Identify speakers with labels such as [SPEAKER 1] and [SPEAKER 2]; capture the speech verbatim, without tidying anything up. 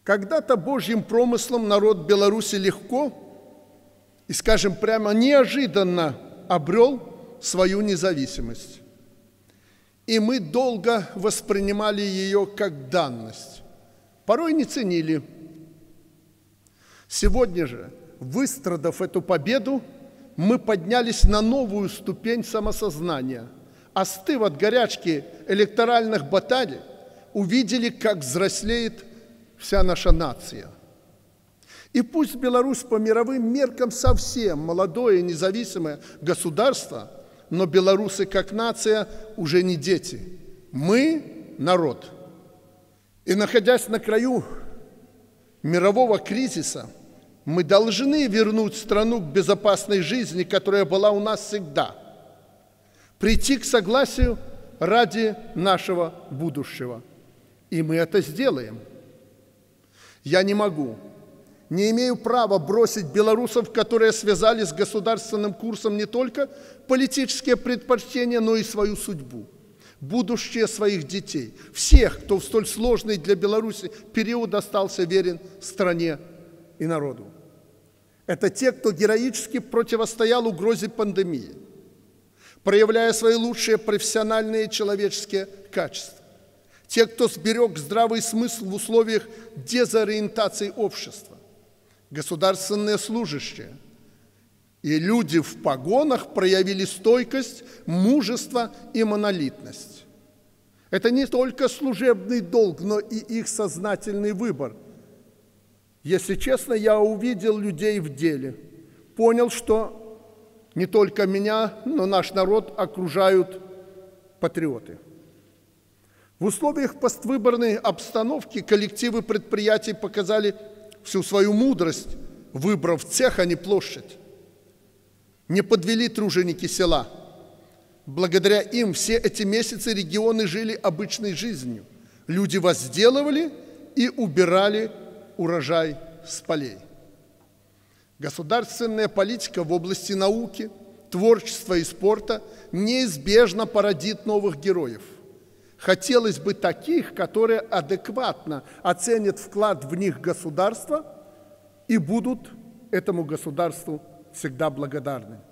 [SPEAKER 1] Когда-то Божьим промыслом народ Беларуси легко и, скажем прямо, неожиданно обрел свою независимость. И мы долго воспринимали ее как данность, порой не ценили. Сегодня же, выстрадав эту победу, мы поднялись на новую ступень самосознания, остыв от горячки электоральных баталий, увидели, как взрослеет вся наша нация. И пусть Беларусь по мировым меркам совсем молодое независимое государство, но белорусы как нация уже не дети. Мы – народ. И находясь на краю мирового кризиса, мы должны вернуть страну к безопасной жизни, которая была у нас всегда, прийти к согласию ради нашего будущего. И мы это сделаем. Я не могу, не имею права бросить белорусов, которые связали с государственным курсом не только политические предпочтения, но и свою судьбу, будущее своих детей, всех, кто в столь сложный для Беларуси период остался верен стране и народу. Это те, кто героически противостоял угрозе пандемии, проявляя свои лучшие профессиональные и человеческие качества. Те, кто сберег здравый смысл в условиях дезориентации общества. Государственные служащие и люди в погонах проявили стойкость, мужество и монолитность. Это не только служебный долг, но и их сознательный выбор. Если честно, я увидел людей в деле, понял, что не только меня, но наш народ окружают патриоты. В условиях поствыборной обстановки коллективы предприятий показали всю свою мудрость, выбрав цех, а не площадь. Не подвели труженики села. Благодаря им все эти месяцы регионы жили обычной жизнью. Люди возделывали и убирали урожай с полей. Государственная политика в области науки, творчества и спорта неизбежно породит новых героев. Хотелось бы таких, которые адекватно оценят вклад в них государства и будут этому государству всегда благодарны.